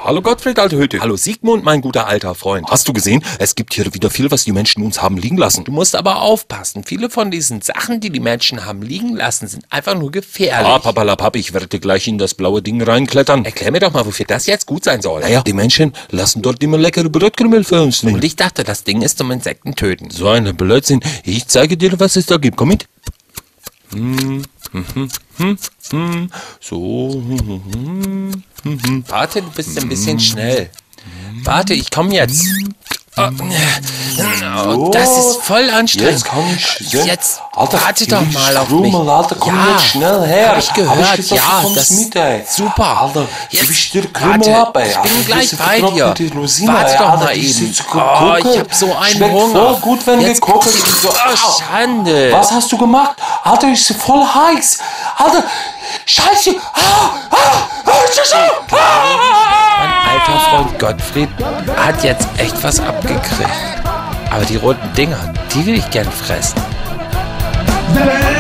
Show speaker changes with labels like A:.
A: Hallo Gottfried, alte Hütte. Hallo Sigmund, mein guter alter Freund. Hast du gesehen? Es gibt hier wieder viel, was die Menschen uns haben liegen lassen.
B: Du musst aber aufpassen. Viele von diesen Sachen, die die Menschen haben liegen lassen, sind einfach nur gefährlich.
A: Ah, Papalapap, ich werde gleich in das blaue Ding reinklettern.
B: Erklär mir doch mal, wofür das jetzt gut sein soll.
A: Naja, die Menschen lassen dort immer leckere Brotkrümel für uns drin.
B: Und ich dachte, das Ding ist zum Insekten töten.
A: So eine Blödsinn. Ich zeige dir, was es da gibt. Komm mit. So.
B: Warte, du bist ein bisschen schnell. Warte, ich komme jetzt. Oh, das ist voll anstrengend.
A: Jetzt kann ich sehen.
B: Jetzt
A: Alter,
B: warte doch mal auf mich.
A: Alter, komm jetzt schnell her.
B: Hab ich gehört,
A: gesagt,
B: ja,
A: du kommst
B: das
A: mit, ey.
B: super.
A: Alter,
B: Jetzt,
A: du bist dir Krümel
B: warte,
A: ab, ey.
B: ich bin
A: Alter,
B: gleich
A: du
B: bei
A: bist
B: dir.
A: mit Rosine,
B: Warte
A: ey.
B: doch
A: Alter,
B: mal
A: die ist
B: eben.
A: jetzt
B: Oh,
A: gekocht.
B: ich hab so einen
A: Schmeckt
B: Hunger.
A: voll gut, wenn
B: Jetzt
A: gekocht
B: guck
A: ist.
B: ich- Oh, Schande.
A: Was hast du gemacht? Alter, ist voll heiß. Alter, Scheiße.
B: Mein alter Freund Gottfried hat jetzt echt was abgekriegt. Aber die roten Dinger, die will ich gern fressen.